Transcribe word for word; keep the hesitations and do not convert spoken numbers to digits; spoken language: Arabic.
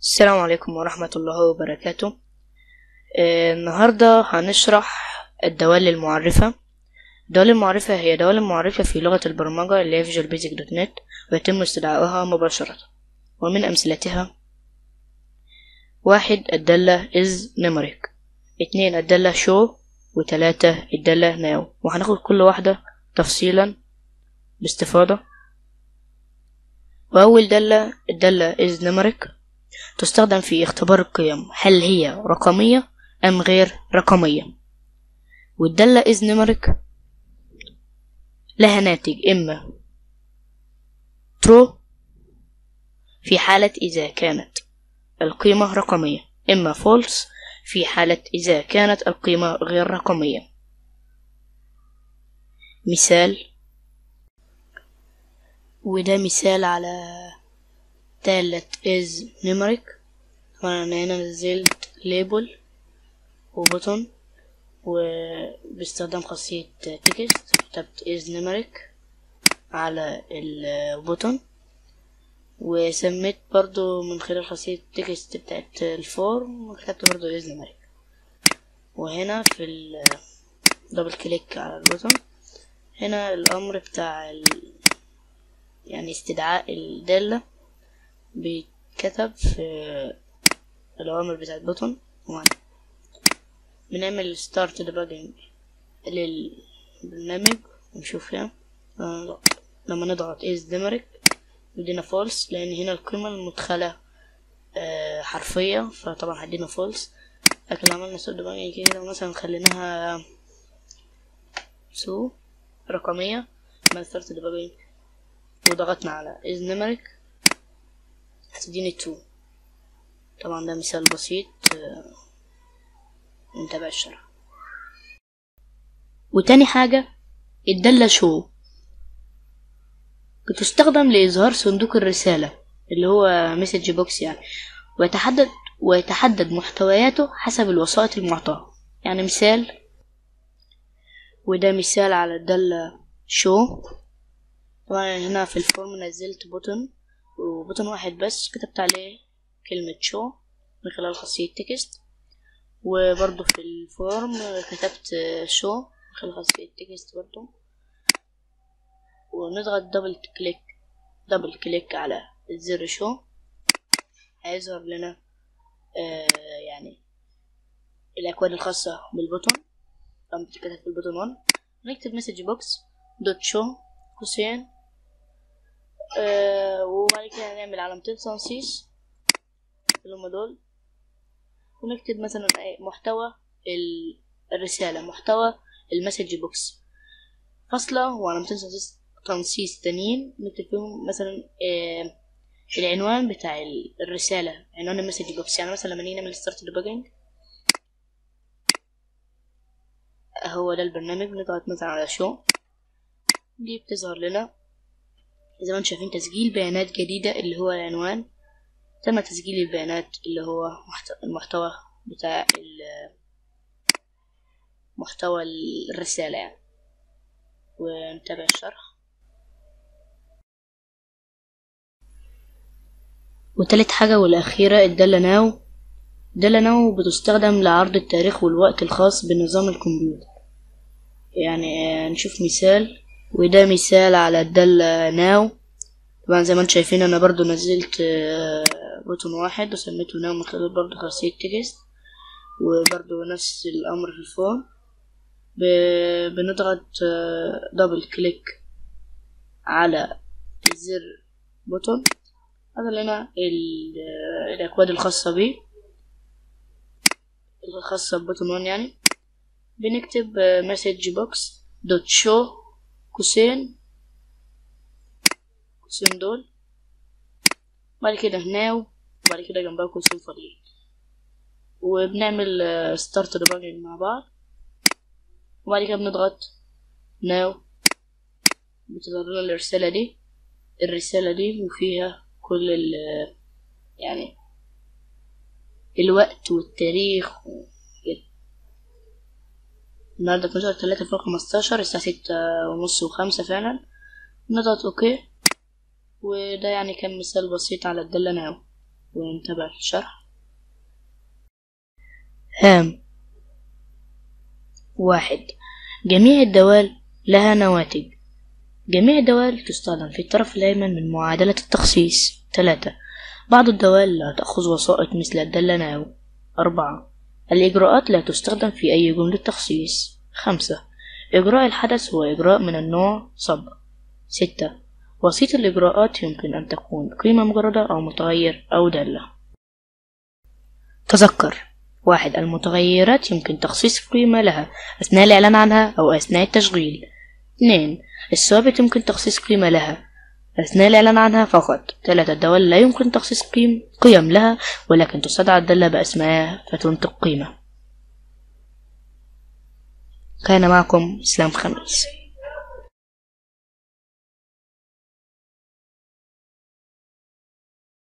السلام عليكم ورحمة الله وبركاته. آه، النهاردة هنشرح الدوال المعرفة. الدوال المعرفة هي دوال معرفة في لغة البرمجة اللي هي فيجوال بيزك دوت نت، ويتم استدعائها مباشرة. ومن أمثلتها: واحد الدالة is numeric، اتنين الدالة show، وتلاتة الدالة now. وهناخد كل واحدة تفصيلا باستفاضة. وأول دالة الدالة is numeric تستخدم في اختبار القيم، هل هي رقمية أم غير رقمية. والدالة is numeric لها ناتج إما true في حالة إذا كانت القيمة رقمية، إما false في حالة إذا كانت القيمة غير رقمية. مثال، وده مثال على دالة is numeric. طبعا أنا هنا نزلت label وبوتون وباستخدام خاصية text كتبت is numeric على البوتون، وسميت برضو من خلال خاصية text بتاعت الفورم وكتبت برضو is numeric. وهنا في الدبل كليك على البوتون هنا الأمر بتاع ال... يعني استدعاء الدالة بيتكتب في الأوامر بتاعت البوتون. بنعمل start debugging للبرنامج ونشوف فيها لما نضغط is numeric يدينا false، لأن هنا القيمة المدخلة حرفية فطبعا هدينا false. لكن لو عملنا start debugging كده مثلا خليناها so رقمية عملنا start debugging وضغطنا على is numeric هتديني two. طبعا ده مثال بسيط نتابع الشرح. وتاني حاجة الدالة show بتستخدم لإظهار صندوق الرسالة اللي هو message box يعني، ويتحدد ويتحدد محتوياته حسب الوسائط المعطاة. يعني مثال، وده مثال على الدالة show. طبعا هنا في الفورم نزلت بوتون وبوتون واحد بس كتبت عليه كلمة show من خلال خاصية text، وبرضو في الفورم كتبت show من خلال خاصية text برضو. ونضغط دبل كليك دبل كليك على الزر show هيظهر لنا آه يعني الأكواد الخاصة بالبوتون. طبعا بتتكتب في البوتون واحد. نكتب message box دوت show قوسين آه وبعد كده نعمل علامتين تنصيص اللي هما دول، ونكتب مثلا محتوى الرسالة، محتوى المسج بوكس فاصلة وعلامتين تنصيص تانيين نكتب فيهم مثلا آه العنوان بتاع الرسالة، عنوان المسج بوكس. يعني مثلا لما نيجي نعمل start debugging هو ده البرنامج، نضغط مثلا على show دي بتظهر لنا زي ما انتم شايفين تسجيل بيانات جديدة اللي هو العنوان. تم تسجيل البيانات اللي هو المحتوى بتاع محتوى الرسالة يعني. ونتابع الشرح. وتالت حاجة والأخيرة الدالة ناو. الدالة ناو بتستخدم لعرض التاريخ والوقت الخاص بنظام الكمبيوتر. يعني نشوف مثال، وده مثال على الدالة ناو. طبعا زي ما انتم شايفين انا برضو نزلت بوتون واحد وسميته ناو من خلال برضو خاصية تكست، وبرضو نفس الامر في الفورم. بنضغط دبل كليك على الزر بوتون هذا لنا الاكواد الخاصة به الخاصة ببوتون واحد. يعني بنكتب message box دوت show قوسين قوسين دول، بعد كده ناو، وبعد كده جنبها قوسين فاضيين، وبنعمل start debugging مع بعض. وبعد كده بنضغط ناو بتظهر لنا الرسالة دي الرسالة دي وفيها كل ال يعني الوقت والتاريخ وكده. النهاردة اتناشر تلاتة ألفين وخمستاشر الساعة ستة ونص وخمسة فعلا. نضغط اوكي. وده يعني كان مثال بسيط على الدالة ناو. ونتابع الشرح. هام. واحد. جميع الدوال لها نواتج. جميع الدوال تستخدم في الطرف الأيمن من معادلة التخصيص. ثلاثة. بعض الدوال لا تأخذ وسائط مثل الدالة ناو. أربعة. الإجراءات لا تستخدم في أي جملة تخصيص. خمسة. إجراء الحدث هو إجراء من النوع صب. ستة. وسيط الإجراءات يمكن أن تكون قيمة مجردة أو متغير أو دالة. تذكر. واحد. المتغيرات يمكن تخصيص قيمة لها أثناء الإعلان عنها أو أثناء التشغيل. اثنين. الثوابت يمكن تخصيص قيمة لها أثناء الإعلان عنها فقط. ثلاثة. الدوال لا يمكن تخصيص قيم قيم لها، ولكن تستدعى الدالة بأسمائها فتنطق قيمة. كان معكم إسلام خميس.